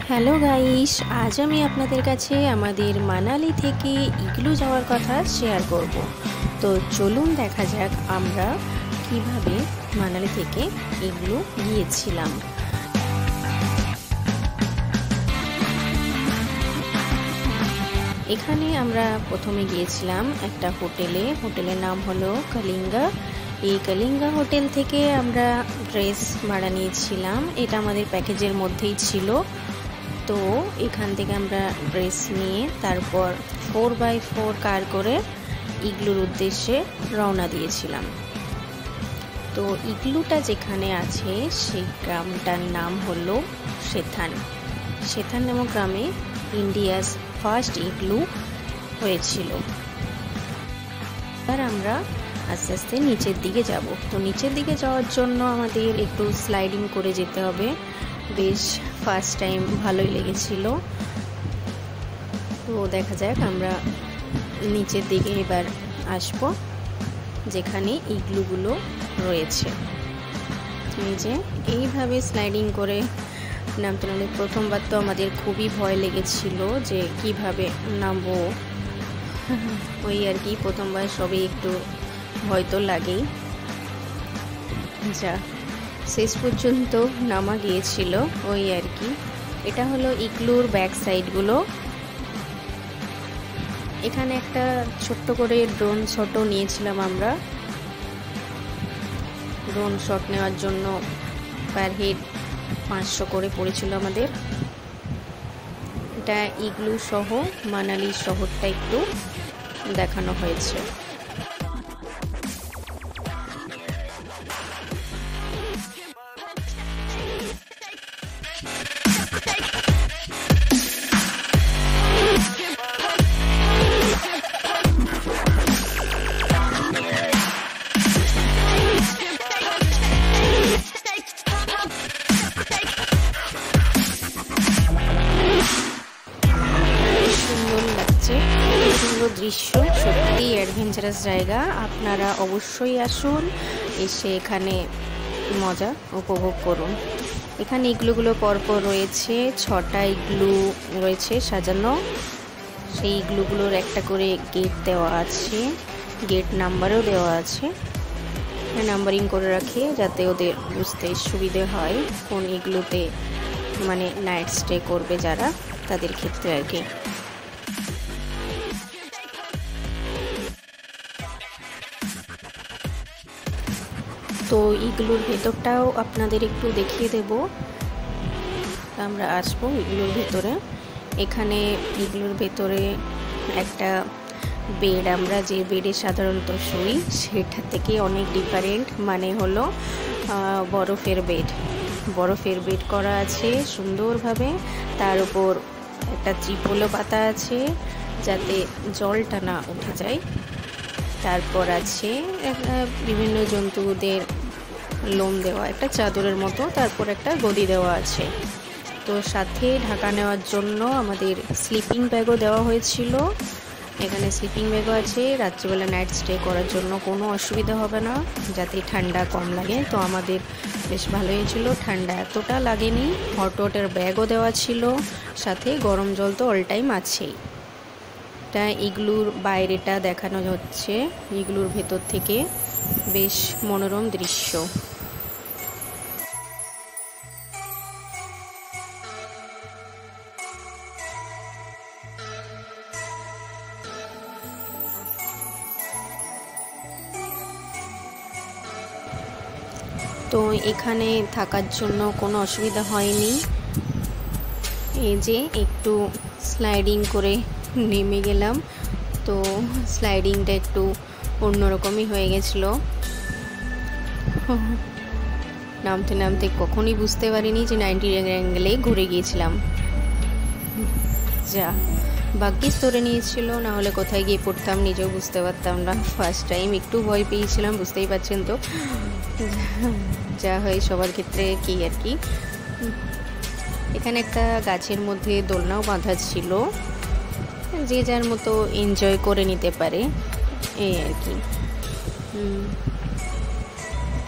Hello guys, আজ আমি আপনাদের কাছে আমাদের মানালি থেকে ইগলু যাওয়ার কথা শেয়ার করব। তো চলুন দেখা যাক আমরা কিভাবে মানালি থেকে ইগলু গিয়েছিলাম। এখানে আমরা প্রথমে গিয়েছিলাম একটা হোটেলের নাম হলো কলিঙ্গা। এই কলিঙ্গা হোটেল থেকে আমরা ড্রেস ভাড়া নিয়েছিলাম, এটা আমাদের প্যাকেজের মধ্যেই ছিল। তো এখান থেকে আমরা ড্রেস নিয়ে তারপর 4x4 কার করে ইগলুর উদ্দেশ্যে রওনা দিয়েছিলাম। তো ইগলুটা যেখানে আছে সেই গ্রামটার নাম হলো সেথান নামক গ্রামে ইন্ডিয়াস ফার্স্ট ইগলু হয়েছিল। আর আমরা আস্তে আস্তে নিচের দিকে যাব। তো নিচের দিকে যাওয়ার জন্য আমাদের একটু স্লাইডিং করে যেতে হবে। বেশ ফার্স্ট টাইম ভালোই লেগেছিল। তো দেখা যাক আমরা নিচের দিকে এবার আসব, যেখানে ইগলুগুলো রয়েছে। এই যে এইভাবে স্লাইডিং করে নামতে নামতে প্রথমবার তো আমাদের খুবই ভয় লেগেছিল যে কিভাবে নামবো। ওই আর কি, প্রথমবার সবই একটু ভয় তো লাগেই। যা শেষ পর্যন্ত নামা গিয়েছিল ওই আর কি। এটা হলো ইগলুর ব্যাক সাইডগুলো। এখানে একটা ছোট্ট করে ড্রোন শটও নিয়েছিলাম আমরা। ড্রোন শট নেওয়ার জন্য পার হেড 500 করে পড়েছিল আমাদের। এটা ইগলু সহ মানালি শহরটা একটু দেখানো হয়েছে। সুন্দর দৃশ্য, সত্যি অ্যাডভেঞ্চারাস জায়গা। আপনারা অবশ্যই আসুন, এসে এখানে মজা উপভোগ করুন। এখানে ইগলুগুলো পরপর রয়েছে, 6টা ইগলু রয়েছে সাজানো। সেই ইগলুগুলোর একটা করে গেট দেওয়া আছে, গেট নাম্বারও দেওয়া আছে। নাম্বারিং করে রাখে যাতে ওদের বুঝতে সুবিধে হয় কোন ইগলুতে মানে নাইট স্টে করবে যারা, তাদের ক্ষেত্রে আর কি। তো ইগলুর ভেতরটাও আপনাদের একটু দেখিয়ে দেব। আমরা আসবো ইগলুর ভেতরে। এখানে ইগলুর ভেতরে একটা বেড, আমরা যে বেডে সাধারণত শুই সেটা থেকে অনেক ডিফারেন্ট। মানে হলো বরফের বেড করা আছে সুন্দরভাবে। তার উপর একটা ত্রিপলও পাতা আছে যাতে জলটা না উঠে যায়। তারপর আছে বিভিন্ন জন্তুদের লোম দেওয়া একটা চাদরের মতো, তারপর একটা গদি দেওয়া আছে। তো সাথে ঢাকা নেওয়ার জন্য আমাদের স্লিপিং ব্যাগও দেওয়া হয়েছিল। এখানে স্লিপিং ব্যাগও আছে, রাত্রিবেলা নাইট স্টে করার জন্য কোনো অসুবিধা হবে না, যাতে ঠান্ডা কম লাগে। তো আমাদের বেশ ভালোই ছিল, ঠান্ডা এতটা লাগেনি। হট ওয়াটার ব্যাগও দেওয়া ছিল, সাথে গরম জল তো অল টাইম আছেই। এটা ইগলুর বাইরেটা দেখানো হচ্ছে, ইগলুর ভেতর থেকে বেশ মনোরম দৃশ্য। তো এখানে থাকার জন্য কোনো অসুবিধা হয়নি। এই যে একটু স্লাইডিং করে নেমে গেলাম, তো স্লাইডিংটা একটু অন্যরকমই হয়ে গেছিলো। নামতে নামতে কখনই বুঝতে পারিনি যে 90 অ্যাঙ্গেলে ঘুরে গিয়েছিলাম। যা ভাগ্যিস ধরে নিয়েছিল, না হলে কোথায় গিয়ে পড়তাম নিজেও বুঝতে পারতাম না। ফার্স্ট টাইম একটু ভয় পেয়েছিলাম, বুঝতেই পারছেন তো। যা হয় সবার ক্ষেত্রে কি আর কি। এখানে একটা গাছের মধ্যে দোলনাও বাঁধা ছিল, যে যার মতো এনজয় করে নিতে পারে এই আর কি।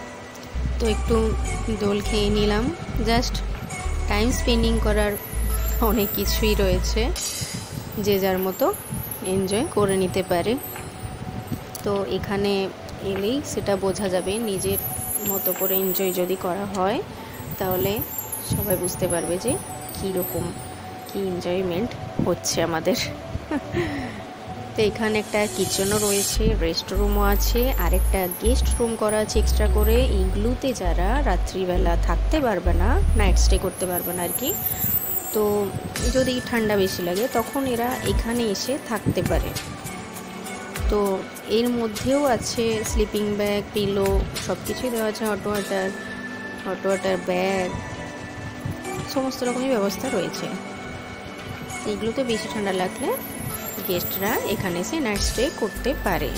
তো একটু দোল খেয়ে নিলাম, জাস্ট টাইম স্পেন্ডিং করার অনেক কিছুই রয়েছে, যে যার মতো এনজয় করে নিতে পারে। তো এখানে এলেই সেটা বোঝা যাবে, নিজের মতো করে এনজয় যদি করা হয় তাহলে সবাই বুঝতে পারবে যে কীরকম কী এনজয়মেন্ট হচ্ছে আমাদের। তো এখানে একটা কিচেনও রয়েছে, রেস্ট রুমও আছে, আর একটা গেস্ট রুম করা আছে এক্সট্রা করে। ইগলুতে যারা রাত্রিবেলা থাকতে পারবে না, নাইট স্টে করতে পারবে না আর কি, তো যদি ঠান্ডা বেশি লাগে তখন এরা এখানে এসে থাকতে পারে। তো এর মধ্যেও আছে স্লিপিং ব্যাগ, পিলো, সব কিছুই দেওয়া আছে, হট ওয়াটার ব্যাগ, সমস্ত রকমই ব্যবস্থা রয়েছে। এগুলোতে বেশি ঠান্ডা লাগলে গেস্টরা এখানে এসে নাইট স্টে করতে পারে।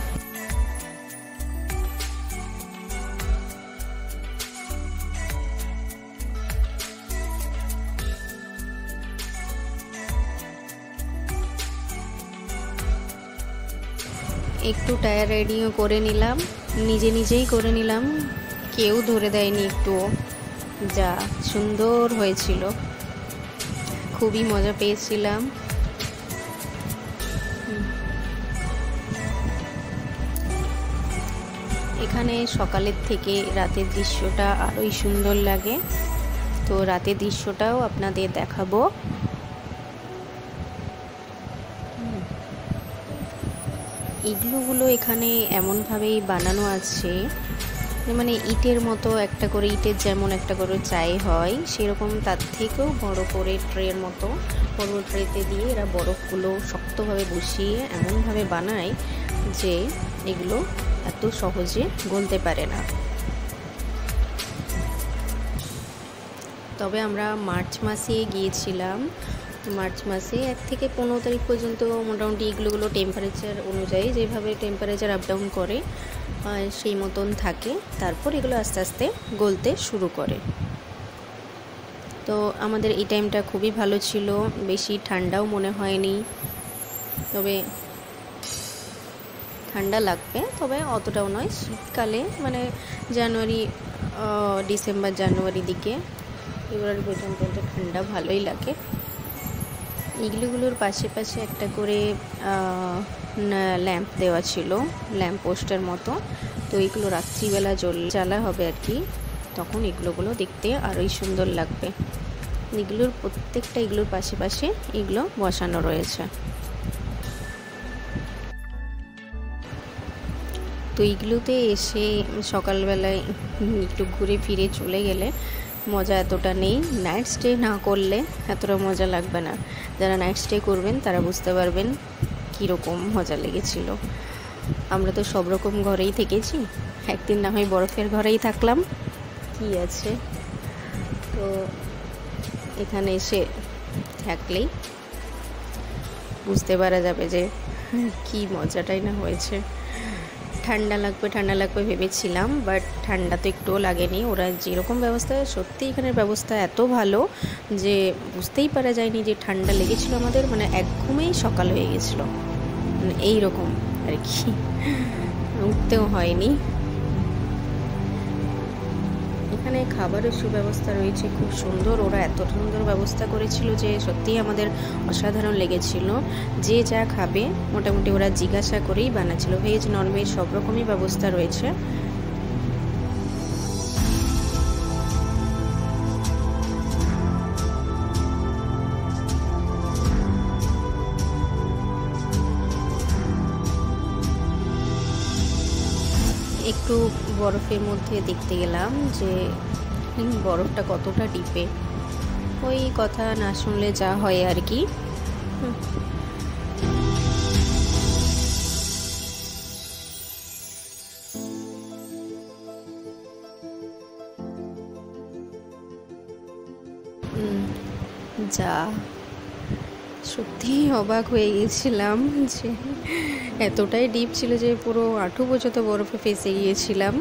একটু টায়ার রাইডিংও করে নিলাম, নিজেই করে নিলাম, কেউ ধরে দেয়নি একটুও। যা সুন্দর হয়েছিল, খুবই মজা পেয়েছিলাম। এখানে সকালের থেকে রাতের দৃশ্যটা আরোই সুন্দর লাগে, তো রাতের দৃশ্যটাও আপনাদের দেখাবো। ইগলুগুলো এখানে এমনভাবেই বানানো আছে, মানে ইটের মতো একটা করে, ইটের যেমন একটা করে চাই হয় সেরকম, তার থেকেও বড় করে ট্রের মতো বড় ট্রেতে দিয়ে এরা বরফগুলো শক্তভাবে বসিয়ে এমনভাবে বানায় যে এগুলো এত সহজে গলতে পারে না। তবে আমরা মার্চ মাসে গিয়েছিলাম, মার্চ মাসে 1 থেকে 15 তারিখ পর্যন্ত মোটামুটি এগুলো টেম্পারেচার অনুযায়ী, যেভাবে টেম্পারেচার আপ ডাউন করে সেই মতন থাকে, তারপর এগুলো আস্তে আস্তে গলতে শুরু করে। তো আমাদের এই টাইমটা খুবই ভালো ছিল, বেশি ঠান্ডাও মনে হয়নি। তবে ঠান্ডা লাগবে, তবে অতটাও নয়। শীতকালে মানে ডিসেম্বর জানুয়ারি দিকে ফেব্রুয়ারি পর্যন্ত ঠান্ডা ভালোই লাগে। ইগলুগুলোর পাশে একটা করে ল্যাম্প দেওয়া ছিল, ল্যাম্প পোস্টের মতো। তো এগুলো রাত্রিবেলা জ্বালা হবে আর কি, তখন এগুলো দেখতে আরোই সুন্দর লাগবে। প্রত্যেকটা ইগলুর পাশে এগুলো বসানো রয়েছে। তো ইগলুতে এসে সকালবেলায় একটু ঘুরে ফিরে চলে গেলে মজা এতটা নেই, নাইট স্টে না করলে এতটা মজা লাগবে না। যারা নাইট স্টে করবেন তারা বুঝতে পারবেন কীরকম মজা লেগেছিল। আমরা তো সব রকম ঘরেই থেকেছি, একদিন না হয় বরফের ঘরেই থাকলাম, কি আছে। তো এখানে এসে থাকলেই বুঝতে পারা যাবে যে কি মজাটাই না হয়েছে। ঠান্ডা লাগবে ভেবেছিলাম, বাট ঠান্ডা তো একটুও লাগেনি। ওরা যেরকম ব্যবস্থা, সত্যি এখানের ব্যবস্থা এত ভালো যে বুঝতেই পারা যায়নি যে ঠান্ডা লেগেছিল আমাদের, মানে এক ঘুমেই সকাল হয়ে গেছিলো, মানে এইরকম আর কি, উঠতেও হয়নি। এখানে খাবারের সুব্যবস্থা রয়েছে, খুব সুন্দর, ওরা এত সুন্দর ব্যবস্থা করেছিল যে সত্যিই আমাদের অসাধারণ লেগেছিল। যে যা খাবে মোটামুটি ওরা জিজ্ঞাসা করেই বানাচ্ছিল, ভেজ ননভেজ সব রকমই ব্যবস্থা রয়েছে। একটু বরফের মধ্যে দেখতে গেলাম যে বরফটা কতটা ডিপে, ওই কথা না শুনলে যা হয় আর কি। যা সত্যি অবাক হয়ে গেছিলাম যে এতটাই ডিপ ছিল যে পুরো হাঁটু পর্যন্ত বরফে ফেসে গিয়েছিলাম।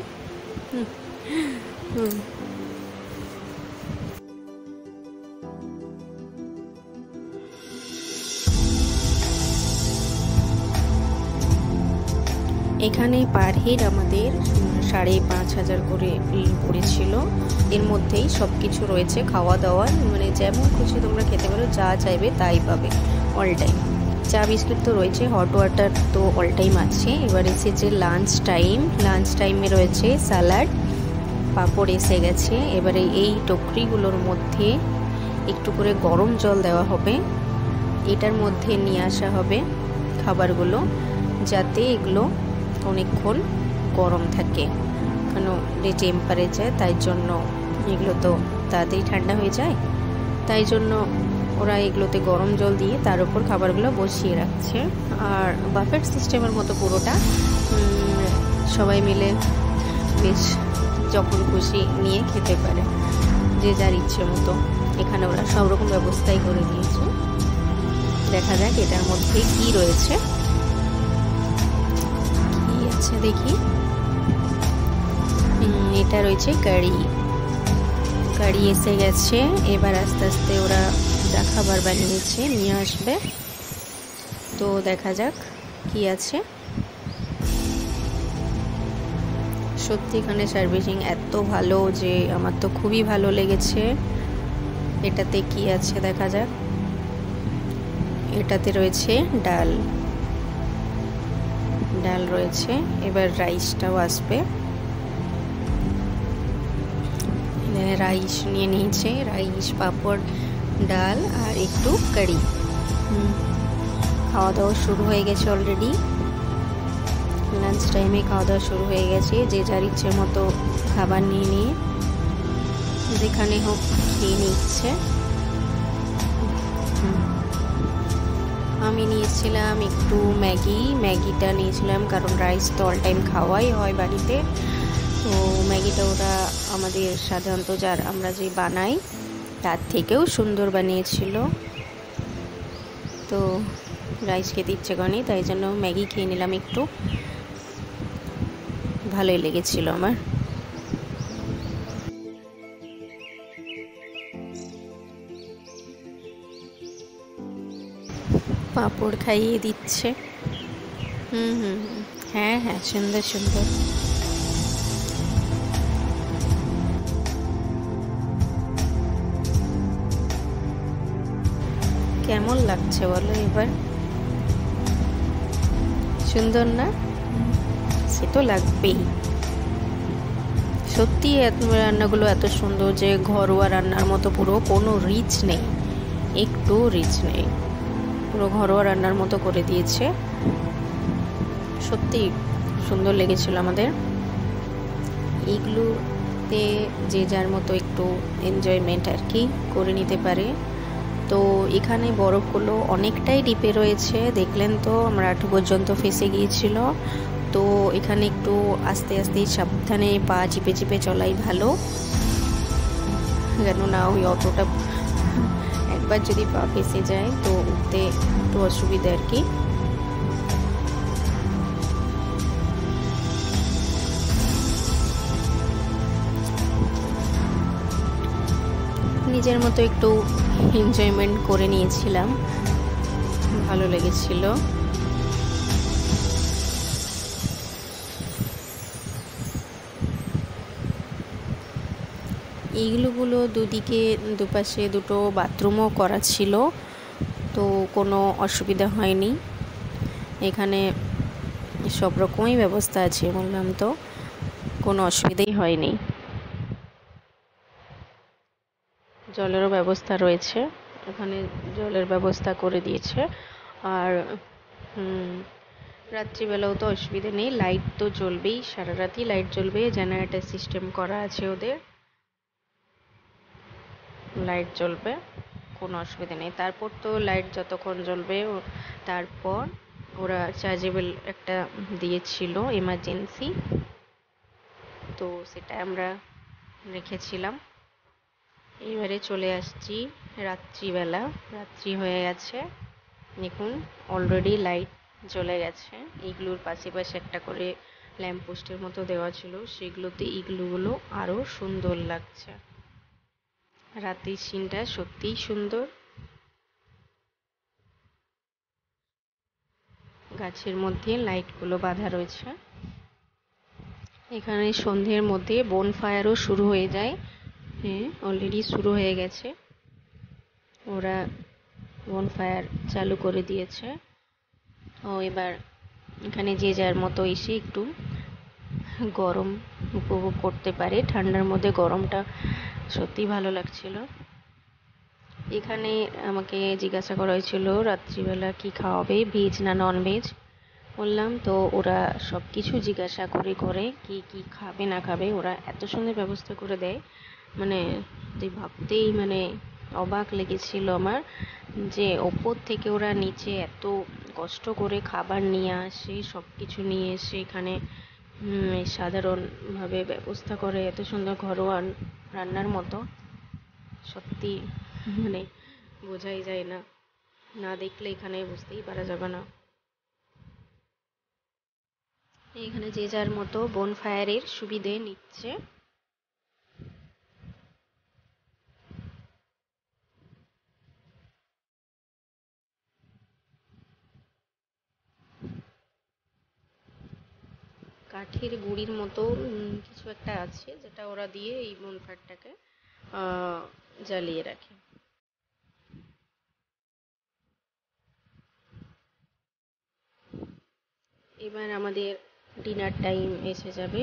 এখানে পার হেড আমাদের 5,500 করে পড়েছিল। এর মধ্যেই সব কিছু রয়েছে, খাওয়া দাওয়া মানে যেমন খুশি তোমরা খেতে পারো, যা চাইবে তাই পাবে অল টাইম। চা বিস্কিট তো রয়েছে, হট ওয়াটার তো অল টাইম আছে। এবার এসেছে লাঞ্চ টাইম। লাঞ্চ টাইমে রয়েছে স্যালাড, পাঁপড় এসে গেছে। এবারে এই টকরিগুলোর মধ্যে একটু করে গরম জল দেওয়া হবে, এটার মধ্যে নিয়ে আসা হবে খাবারগুলো, যাতে এগুলো অনেকক্ষণ গরম থাকে। কেন যে টেম্পারেচার, তাই জন্য এগুলো তো তাড়াতাড়ি ঠান্ডা হয়ে যায়, তাই জন্য ওরা এগুলোতে গরম জল দিয়ে তার উপর খাবারগুলো বসিয়ে রাখছে। আর বাফেট সিস্টেমের মতো পুরোটা, সবাই মিলে বেশ যখন খুশি নিয়ে খেতে পারে, যে যার ইচ্ছে মতো। এখানে ওরা সব রকম ব্যবস্থাই করে দিয়েছে। দেখা যাক এটার মধ্যে কি রয়েছে, কি আছে দেখি। এটা রয়েছে কারি, কারি এসে গেছে। এবার আস্তে আস্তে ওরা যা খাবার বানিয়েছে নিয়ে আসবে, তো দেখা যাক কি আছে। সত্যি এখানে সার্ভিসিং এত ভালো যে আমার তো খুবই ভালো লেগেছে। এটাতে কি আছে দেখা যাক। এটাতে রয়েছে ডাল, ডাল রয়েছে। এবার রাইসটাও আসবে। রাইস নিয়ে নিয়েছে, রাইস, পাঁপড়, ডাল আর একটু কারি। খাওয়া দাওয়া শুরু হয়ে গেছে অলরেডি। লাঞ্চ টাইমে খাওয়া দাওয়া শুরু হয়ে গেছে, যে যার ইচ্ছে মতো খাবার নিয়ে নিয়ে যেখানে হোক খেয়ে নিচ্ছে। আমি নিয়েছিলাম একটু ম্যাগিটা নিয়েছিলাম, কারণ রাইস তো অল টাইম খাওয়াই হয় বাড়িতে। তো ম্যাগিটা ওরা আমাদের সাধারণত আমরা যে বানাই তার থেকেও সুন্দর বানিয়েছিল। তো রাইস খেতে ইচ্ছে করেনি, তাই জন্য ম্যাগি খেয়ে নিলাম একটু, ভালোই লেগেছিল আমার। পাঁপড় খাইয়ে দিচ্ছে। হ্যাঁ হ্যাঁ, সুন্দর সুন্দর। কেমন লাগছে বলো এবার? সুন্দর না? সে তো লাগবেই। সত্যি রান্নাগুলো এত সুন্দর যে ঘরোয়া রান্নার মতো, পুরো কোনো রিচ নেই, একটু রিচ নেই, পুরো ঘরোয়া রান্নার মতো করে দিয়েছে। সত্যি সুন্দর লেগেছিল আমাদের। ইগলুতে যে যার মতো একটু এনজয়মেন্ট আর কি করে নিতে পারে। তো এখানে বরফগুলো অনেকটাই ডিপে রয়েছে, দেখলেন তো আমরা হাঁটু পর্যন্ত ফেসে গিয়েছিল। তো এখানে একটু আস্তে আস্তে সাবধানে পা চিপে চিপে চলাই ভালো, কেননা ওই অতটা একবার যদি পা ফেসে যায় তো উঠতে একটু অসুবিধা আর কি। নিজের মতো একটু এনজয়মেন্ট করে নিয়েছিলাম, ভালো লেগেছিল। এইগুলোগুলো দুপাশে দুটো বাথরুমও করা ছিল, তো কোনো অসুবিধা হয়নি। এখানে সব রকমই ব্যবস্থা আছে, বললাম তো কোনো অসুবিধাই হয়নি। জলেরও ব্যবস্থা রয়েছে, এখানে জলের ব্যবস্থা করে দিয়েছে। আর রাত্রিবেলাও তো অসুবিধা নেই, লাইট তো জ্বলবেই, সারা রাতই লাইট জ্বলবে। জেনারেটর সিস্টেম করা আছে ওদের, লাইট জ্বলবে, কোনো অসুবিধা নেই। তারপর তো লাইট যতক্ষণ জ্বলবে, তারপর ওরা চার্জেবল একটা দিয়েছিল এমার্জেন্সি, তো সেটা আমরা রেখেছিলাম। এবারে চলে আসছি রাত্রিবেলা, রাত্রি হয়ে গেছে। দেখুন অলরেডি লাইট জ্বলে গেছে। ইগলুর পাশে পাশে একটা করে ল্যাম্পপোস্টের মতো দেওয়া ছিল, সেগুলোতে ইগলুগুলো আরও সুন্দর লাগছে। রাতের সিনটা সত্যিই সুন্দর। গাছের মধ্যে লাইটগুলো বাঁধা রয়েছে, এখানে সন্ধ্যের মধ্যে বনফায়ারও শুরু হয়ে যায়। হ্যাঁ, অলরেডি শুরু হয়ে গেছে, ওরা বনফায়ার চালু করে দিয়েছে। ও এবার এখানে যে যার মতো এসে একটু গরম উপভোগ করতে পারে। ঠান্ডার মধ্যে গরমটা সত্যি ভালো লাগছিল। এখানে আমাকে জিজ্ঞাসা করা হয়েছিল রাত্রিবেলা কি খাওয়াবে, ভেজ না নন ভেজ। বললাম তো ওরা সব কিছু জিজ্ঞাসা করে করে কি কি খাবে না খাবে ওরা এত সুন্দর ব্যবস্থা করে দেয়, মানে তুই ভাবতেই মানে অবাক লেগেছিল আমার, যে ওপর থেকে ওরা নিচে এত কষ্ট করে খাবার নিয়ে আসে, সব কিছু নিয়ে এসে এখানে সাধারণভাবে ব্যবস্থা করে এত সুন্দর ঘরোয়া রান্নার মতো। সত্যি মানে বোঝাই যায় না, না দেখলে এখানে বুঝতেই পারা যাবে না। এখানে যে যার মতো বনফায়ারের সুবিধে নিচ্ছে। কাঠের গুঁড়ির মতো কিছু একটা আছে যেটা ওরা দিয়ে এই বনফায়ারটাকে জ্বালিয়ে রাখে। এবার আমাদের ডিনার টাইম এসে যাবে।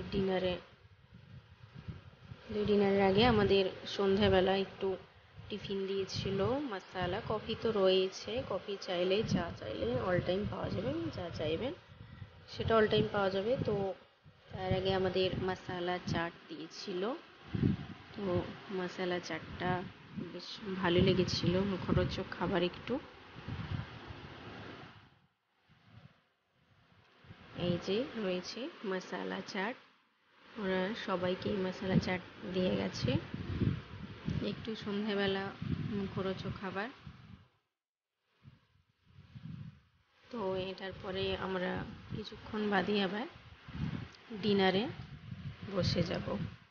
ডিনারের আগে আমাদের সন্ধ্যাবেলা একটু টিফিন দিয়েছিল মাসালা কফি, তো রয়েছে, কফি চাইলে চা চাইলে অল টাইম পাওয়া যাবে, যা চাইবেন সেটা অল টাইম পাওয়া যাবে। তো তার আগে আমাদের মাসালা চাট দিয়েছিল, তো মশালা চাটটা বেশ ভালো লেগেছিল, মুখরোচক খাবার একটু। এই যে রয়েছে মশালা চাট, ওরা সবাইকে মশালা চাট দিয়ে গেছে। একটু সন্ধ্যাবেলা মুখরোচক খাবার। তো এটার পরে আমরা কিছুক্ষণ বাদে আবার ডিনারে বসে যাব।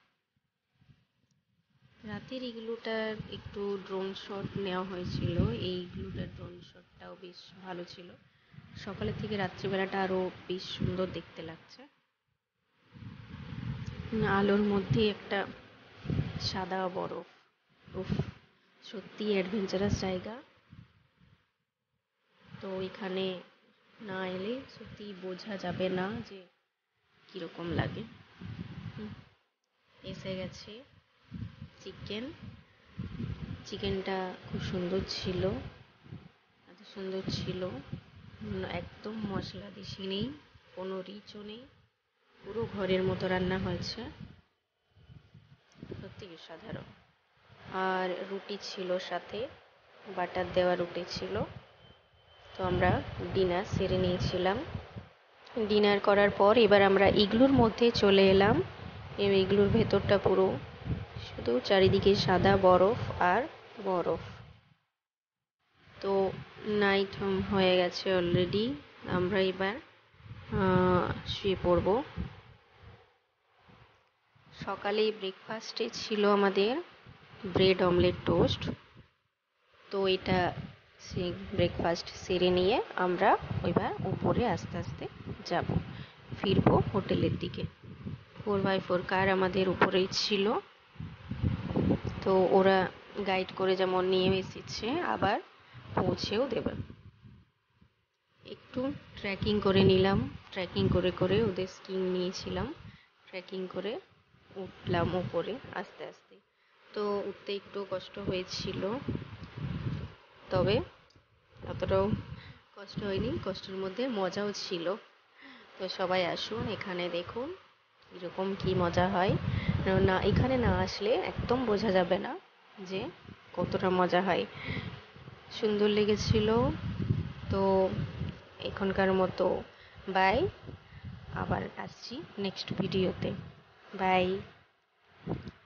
রাতের ইগলুটার একটু ড্রোন শট নেওয়া হয়েছিল, এই ইগলুটার ড্রোন শটটাও বেশ ভালো ছিল। সকালের থেকে রাত্রিবেলাটা আরও বেশ সুন্দর দেখতে লাগছে। আলোর মধ্যে একটা সাদা বরফ, উফ, সত্যি অ্যাডভেঞ্চারাস জায়গা। তো এখানে না এলে সত্যি বোঝা যাবে না যে কীরকম লাগে। এসে গেছে চিকেনটা খুব সুন্দর ছিল, এত সুন্দর ছিল, একদম মশলা বেশি নেই, কোনো রিচও নেই, পুরো ঘরের মতো রান্না হয়েছে, সত্যি সাধারণ। আর রুটি ছিল সাথে, বাটার দেওয়া রুটি ছিল। তো আমরা ডিনার সেরে নিয়েছিলাম। ডিনার করার পর এবার আমরা ইগলুর মধ্যে চলে এলাম। এই ইগলুর ভেতরটা পুরো শুধু চারিদিকে সাদা বরফ আর বরফ। তো নাইট হয়ে গেছে অলরেডি, আমরা এবার শুয়ে পড়ব। সকালে ব্রেকফাস্টে ছিল আমাদের ব্রেড অমলেট টোস্ট। তো এটা সেই ব্রেকফাস্ট সেরে নিয়ে আমরা এবার উপরে আস্তে আস্তে যাব, ফিরবো হোটেলের দিকে। 4x4 কার আমাদের উপরেই ছিল, তো ওরা গাইড করে যেমন নিয়ে এসেছে আবার পৌঁছেও দেবে। একটু ট্রেকিং করে নিলাম, ট্রেকিং করে করে ওদের স্কিং নিয়েছিলাম, ট্রেকিং করে উঠলাম উপরে আস্তে আস্তে। তো উঠতে একটু কষ্ট হয়েছিল, তবে অতটাও কষ্ট হয়নি, কষ্টের মধ্যে মজাও ছিল। তো সবাই আসুন, এখানে দেখুন এরকম কি মজা হয়, না এখানে না আসলে একদম বোঝা যাবে না যে কতটা মজা হয়। সুন্দর লেগেছিল। তো এখনকার মতো বাই, আবার আসছি নেক্সট ভিডিওতে। বাই।